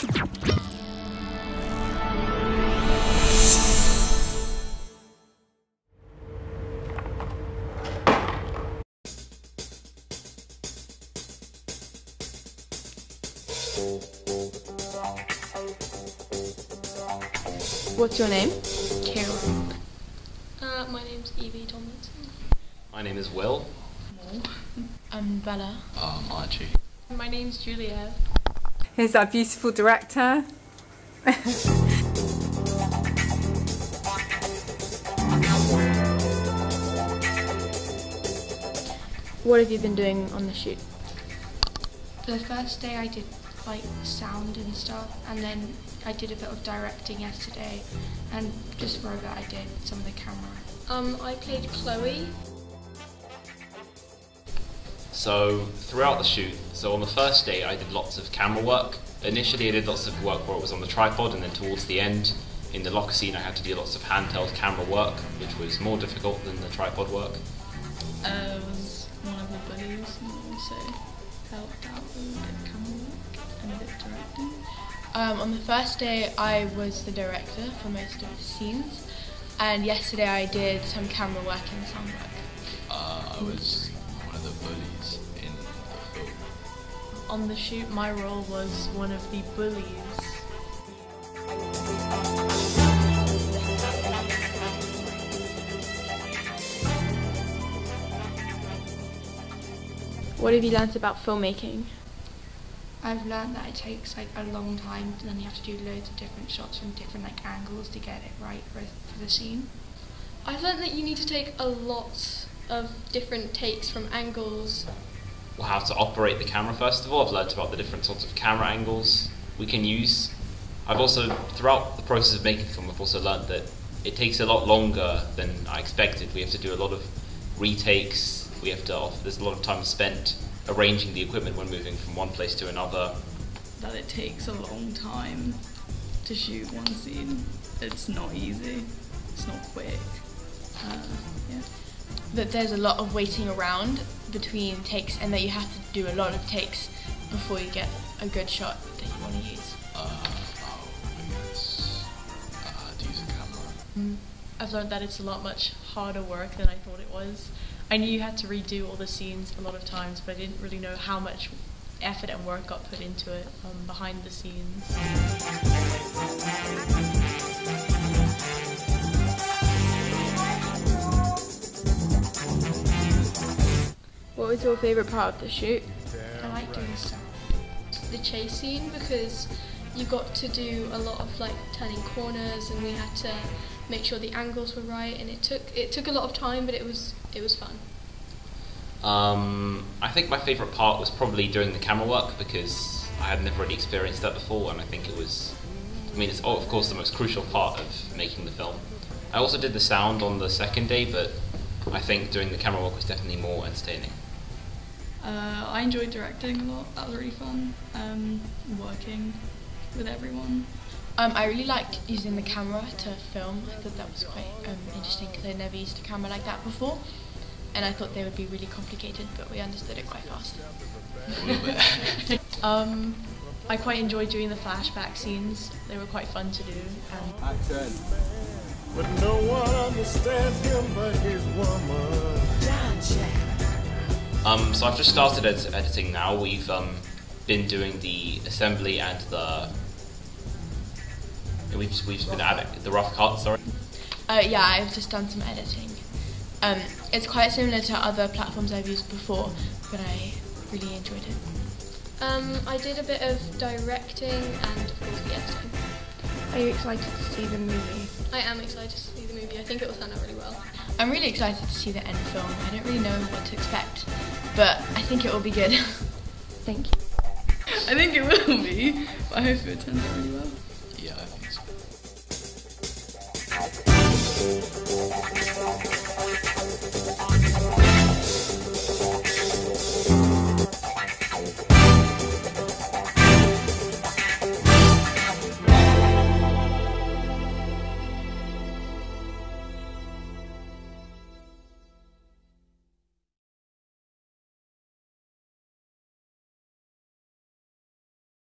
What's your name? Carol. My name's Evie Tomlinson. My name is Will. I'm Bella. Archie. My name's Juliet. Here's our beautiful director. What have you been doing on the shoot? For the first day I did like sound and stuff, and then I did a bit of directing yesterday, and just for a bit I did some of the camera. I played Chloe. So throughout the shoot, so on the first day I did lots of camera work. Initially I did lots of work where it was on the tripod, and then towards the end in the locker scene I had to do lots of handheld camera work, which was more difficult than the tripod work. I was one of the bullies and also helped out with a bit of camera work and a bit of directing. On the first day I was the director for most of the scenes, and yesterday I did some camera work and sound work. I was one of the bullies in the film. On the shoot, my role was one of the bullies. What have you learnt about filmmaking? I've learned that it takes like a long time, and then you have to do loads of different shots from different like angles to get it right for the scene. I've learned that you need to take a lot of different takes from angles. Well, how to operate the camera first of all. I've learnt about the different sorts of camera angles we can use. I've also, throughout the process of making the film, I've also learnt that it takes a lot longer than I expected. We have to do a lot of retakes. There's a lot of time spent arranging the equipment when moving from one place to another. That it takes a long time to shoot one scene. It's not easy. It's not quick. Yeah. That there's a lot of waiting around between takes, and that you have to do a lot of takes before you get a good shot that you want to use. I guess to use a camera. I've learned that it's a lot much harder work than I thought it was. I knew you had to redo all the scenes a lot of times, but I didn't really know how much effort and work got put into it behind the scenes. What was your favourite part of the shoot? I like doing sound. The chase scene, because you got to do a lot of like turning corners, and we had to make sure the angles were right, and it took a lot of time, but it was fun. I think my favourite part was probably doing the camera work, because I had never really experienced that before, and I think it's of course the most crucial part of making the film. I also did the sound on the second day, but I think doing the camera work was definitely more entertaining. I enjoyed directing a lot. That was really fun. Working with everyone. I really liked using the camera to film. I thought that was quite interesting, because I'd never used a camera like that before, and I thought they would be really complicated, but we understood it quite fast. A little bit. I quite enjoyed doing the flashback scenes. They were quite fun to do. Action. But no one understands him but his woman. So I've just started editing now. We've been doing the assembly and we've been at the rough cut. Sorry. Yeah, I've just done some editing. It's quite similar to other platforms I've used before, but I really enjoyed it. I did a bit of directing and of course the editing. Are you excited to see the movie? I am excited to see the movie. I think it will turn out really well. I'm really excited to see the end film. I don't really know what to expect, but I think it will be good. Thank you. I think it will be, but I hope it turns out really well. Yeah, I think so.